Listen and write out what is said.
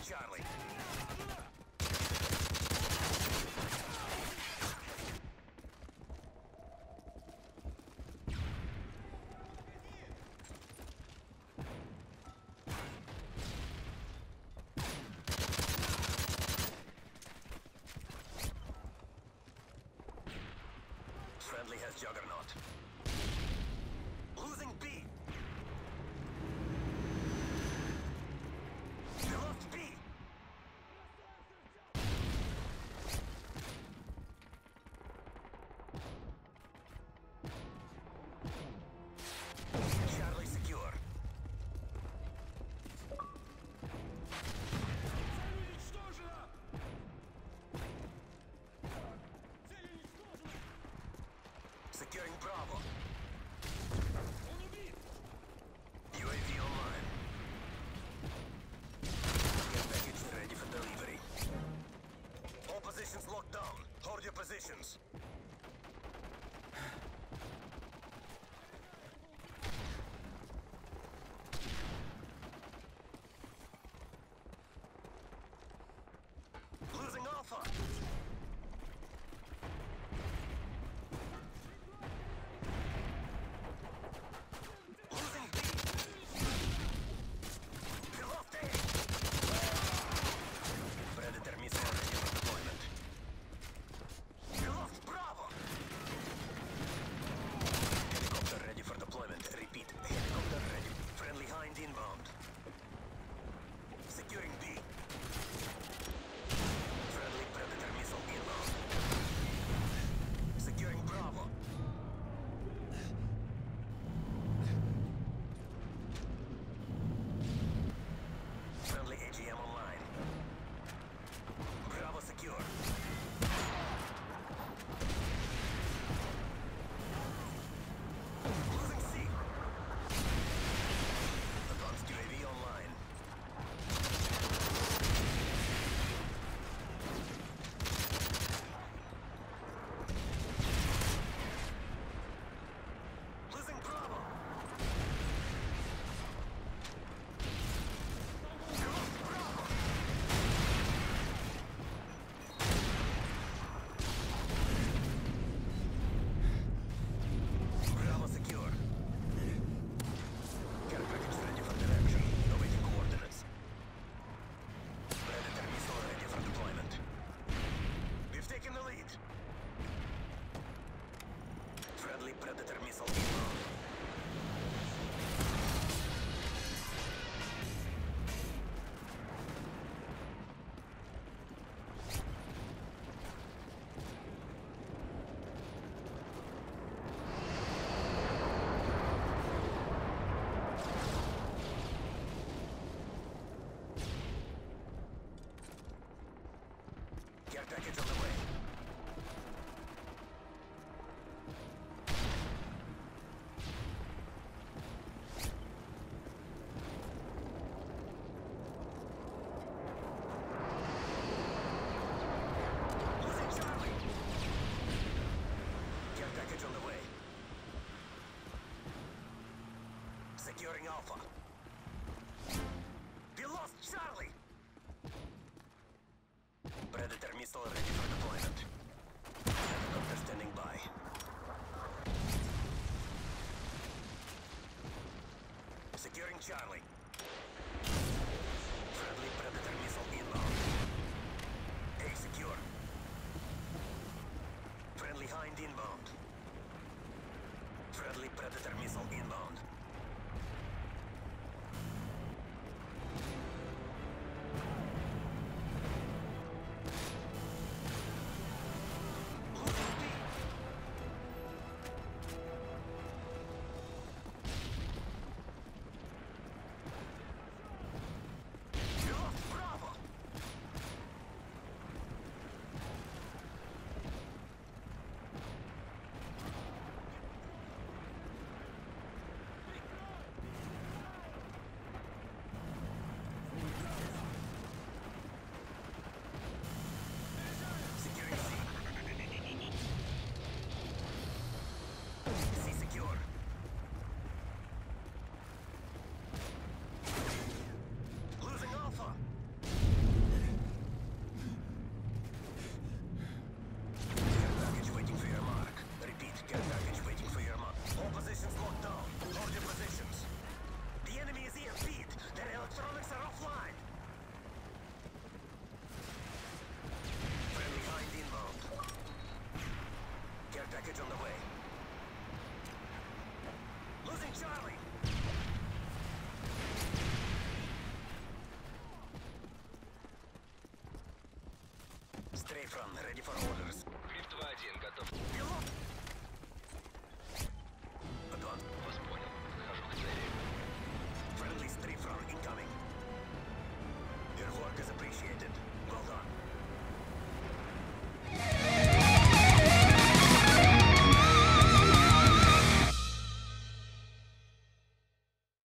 Charlie. Friendly has Juggernaut. Losing B. We lost B. Charlie secure. Securing Bravo. UAV online. Care package ready for delivery. All positions locked down. Hold your positions. Losing Alpha. Predator missile ready for deployment. We lost Bravo! Helicopter ready for deployment. Repeat, helicopter ready. Friendly Hind inbound. Securing B. Friendly Predator missile inbound. Securing Bravo. Friendly AGM online. Bravo secure. Losing C. Advanced UAV online. Losing Bravo. We lost Bravo. Bravo secure. Care package ready for direction. Awaiting coordinates. Predator missile ready for deployment. We've taken the lead. Friendly Predator missile inbound. Care package on the way. Losing Charlie. Care package on the way. Securing Alpha. We lost Charlie. Predator missile ready for deployment. Helicopter standing by. Securing Charlie. Friendly Predator missile inbound. A secure. Friendly Hind inbound. Friendly Predator missile inbound. Strafe run ready for order.